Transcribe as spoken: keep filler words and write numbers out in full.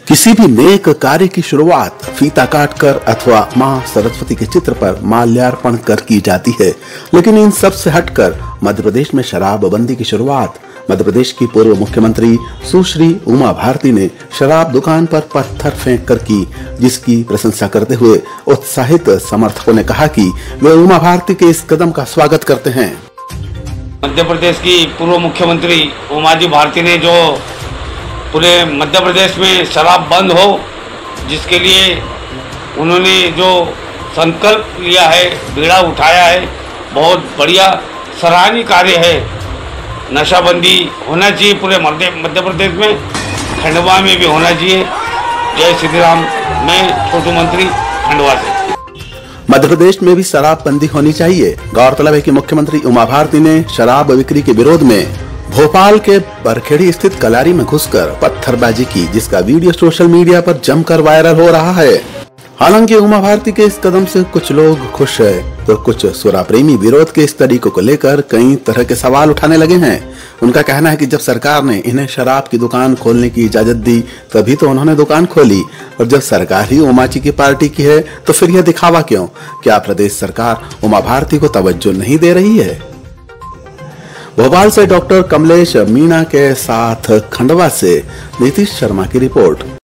किसी भी नेक कार्य की शुरुआत फीता काटकर अथवा मां सरस्वती के चित्र पर माल्यार्पण कर की जाती है, लेकिन इन सब से हटकर मध्य प्रदेश में शराबबंदी की शुरुआत मध्य प्रदेश की पूर्व मुख्यमंत्री सुश्री उमा भारती ने शराब दुकान पर पत्थर फेंक कर की, जिसकी प्रशंसा करते हुए उत्साहित समर्थकों ने कहा कि वे उमा भारती के इस कदम का स्वागत करते हैं। मध्य प्रदेश की पूर्व मुख्यमंत्री उमा जी भारती ने जो पूरे मध्य प्रदेश में शराब बंद हो, जिसके लिए उन्होंने जो संकल्प लिया है, बीड़ा उठाया है, बहुत बढ़िया सराहनीय कार्य है। नशाबंदी होना चाहिए पूरे मध्य मध्य प्रदेश में, खंडवा में भी होना चाहिए। जय श्री राम। मैं छोटू मंत्री खंडवा से। मध्य प्रदेश में भी शराबबंदी होनी चाहिए। गौरतलब है कि मुख्यमंत्री उमा भारती ने शराब बिक्री के विरोध में भोपाल के बरखेड़ी स्थित कलारी में घुसकर पत्थरबाजी की, जिसका वीडियो सोशल मीडिया पर जमकर वायरल हो रहा है। हालांकि उमा भारती के इस कदम से कुछ लोग खुश है, तो कुछ सुरा प्रेमी विरोध के इस तरीकों को लेकर कई तरह के सवाल उठाने लगे हैं। उनका कहना है कि जब सरकार ने इन्हें शराब की दुकान खोलने की इजाजत दी, तभी तो उन्होंने दुकान खोली, और जब सरकार ही उमा जी की पार्टी की है तो फिर यह दिखावा क्यों? क्या प्रदेश सरकार उमा भारती को तवज्जो नहीं दे रही है? भोपाल से डॉक्टर कमलेश मीणा के साथ खंडवा से नीतीश शर्मा की रिपोर्ट।